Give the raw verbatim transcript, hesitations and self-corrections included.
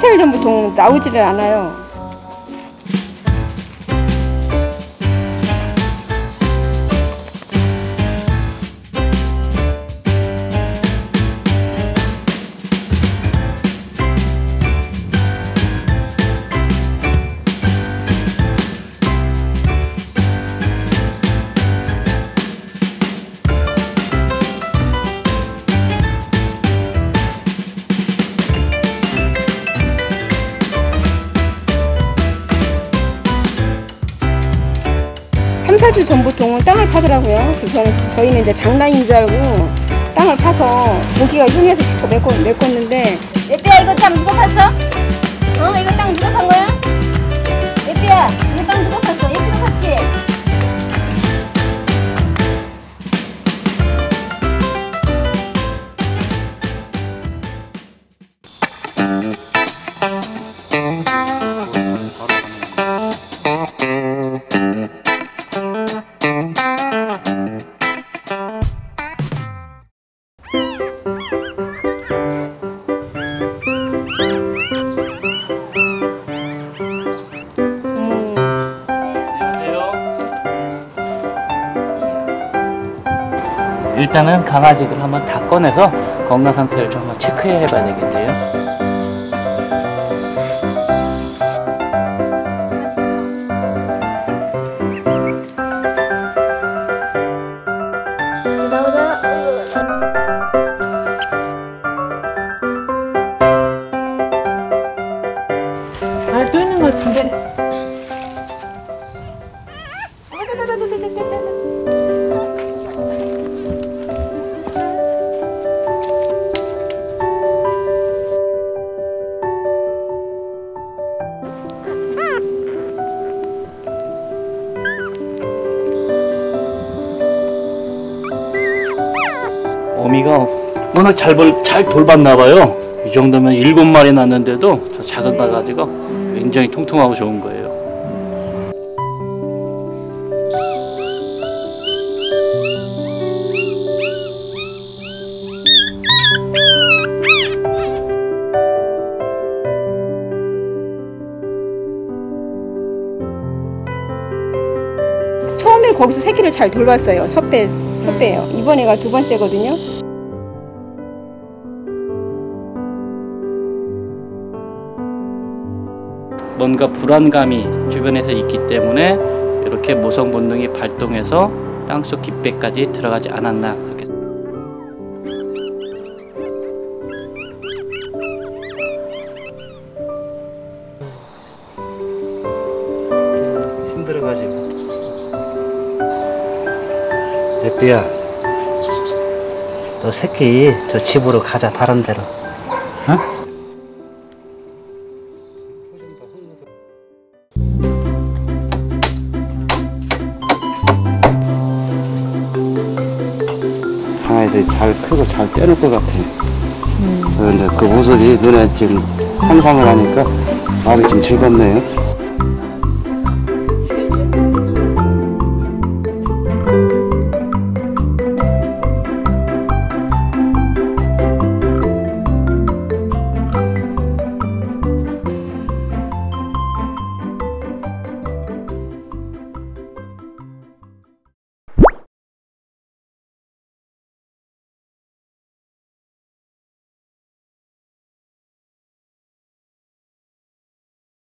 사 일 전부터 나오지를 않아요. 삼, 사 주 전부터 땅을 파더라고요. 그래서 저희는 이제 장난인 줄 알고 땅을 파서 고기가 흉해서 자꾸 메꿨, 메꿨는데 예삐야 이거 땅 누가 팠어? 어? 이거 땅 누가 판 거야? 예삐야 이거 땅 누가 팠어? 예삐가 팠지? 일단은 강아지들 한번 다 꺼내서 건강 상태를 좀 한번 체크해 봐야 되겠네요. 아, 또 있는 것 같은데. 어미가 워낙 잘, 벌, 잘 돌봤나 봐요. 이 정도면 일곱 마리 낳는데도 저 작은 거 가지고 굉장히 통통하고 좋은 거예요. 처음에 거기서 새끼를 잘 돌봤어요. 섭배, 섭배예요. 이번에가 두 번째거든요. 뭔가 불안감이 주변에서 있기 때문에 이렇게 모성 본능이 발동해서 땅속 깊이까지 들어가지 않았나 그렇게. 힘들어가지고. 예삐야, 너 새끼 저 집으로 가자. 다른 데로. 어? 강아지들이 잘 크고 잘 떼놓을 것 같아. 음. 그런데 그 모습이 눈에 지금 상상을 하니까 마음이 좀 즐겁네요.